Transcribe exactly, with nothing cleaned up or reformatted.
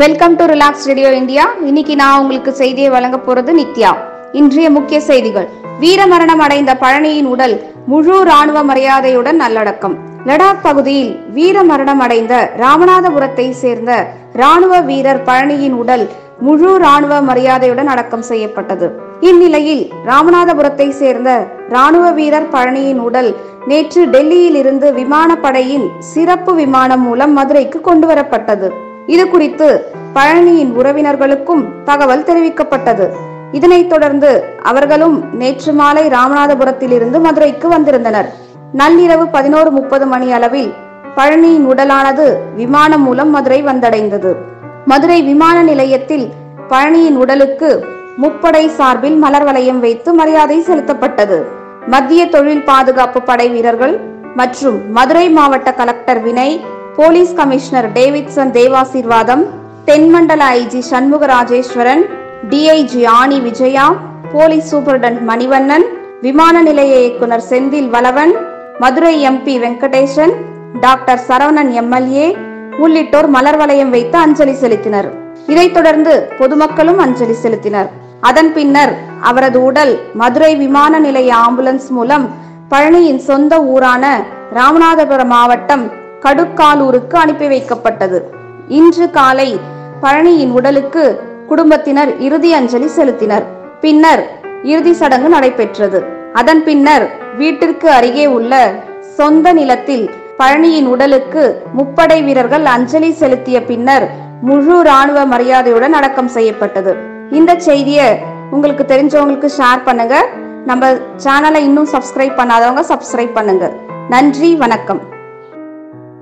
Welcome to relax radio India. இன்னைக்கு நான் உங்களுக்கு செய்தியை வழங்க போறது நித்யா. இன்றைய முக்கிய செய்திகள்: வீரமரணம் அடைந்த பழனியின் உடல் முழு ராணுவ மரியாதையுடன் நல்லடக்கம். லடாக் பகுதியில் வீரமரணம் அடைந்த ராமநாதபுரத்தை சேர்ந்த ராணுவ வீரர் பழனியின் உடல் முழு ராணுவ மரியாதையுடன் அடக்கம் செய்யப்பட்டது. இந்நிலையில் ராமநாதபுரத்தை சேர்ந்த ராணுவ வீரர் பழனியின் உடல் நேற்று டெல்லியில் இருந்து விமானப்படையின் சிறப்பு விமானம் மூலம் மதுரைக்கு கொண்டு வரப்பட்டது. இது குறித்து பழனியின் உறவினர்களுக்கும் தகவல் தெரிவிக்கப்பட்டது. இதனைத் தொடர்ந்து அவர்களும் நேற்று மாலை ராமநாதபுரத்தில் இருந்து மதுரைக்கு வந்திருந்தனர். நள்ளிரவு பதினோரு முப்பது மணி அளவில் பழனியின் உடலானது விமானம் மூலம் மதுரை வந்தடைந்தது. மதுரை விமான நிலையத்தில் பழனியின் உடலுக்கு முப்படை சார்பில் மலர் வளையம் வைத்து மரியாதை செலுத்தப்பட்டது. மத்திய தொழில் பாதுகாப்பு படை வீரர்கள் மற்றும் மதுரை மாவட்ட collector Vinay, police commissioner Davidson Devasirvatham, தென்மண்டல ஐஜி சண்முக ராஜேஸ்வரன், டிஐஜி ஆணி விஜயா, போலீஸ் சூப்பரண்ட் மணிவண்ணன், விமான நிலைய இயக்குனர் Senthil Valavan, Madurai MP Venkatesan, doctor Saravanan MLA உள்ளிட்டோர் மலர் வளையம் வைத்து அஞ்சலி செலுத்தினர். இதைத் தொடர்ந்து பொதுமக்களும் அஞ்சலி செலுத்தினர். அதன் பின்னர் அவரது உடல் மதுரை விமான நிலைய ஆம்புலன்ஸ் மூலம் பழனியின் சொந்த ஊரான ராமநாதபுரம் மாவட்டம் கடுக்காலூருக்கு அனுப்பி வைக்கப்பட்டது. இன்று காலை பழனியின் உடலுக்கு குடும்பத்தினர் இறுதி அஞ்சலி செலுத்தினர். பின்னர் இறுதி சடங்கு நடைபெற்றது. அதன் பின்னர் வீட்டிற்கு அருகே உள்ள சொந்த நிலத்தில் பழனியின் உடலுக்கு முப்படை வீரர்கள் அஞ்சலி செலுத்திய பின்னர் முழு ராணுவ மரியாதையுடன் அடக்கம் செய்யப்பட்டது. இந்த செய்தியை உங்களுக்கு தெரிஞ்சவங்களுக்கு ஷேர் பண்ணுங்க. நம்ம சேனலை இன்னும் சப்ஸ்கிரைப் பண்ணாதவங்க சப்ஸ்கிரைப் பண்ணுங்க. நன்றி, வணக்கம்.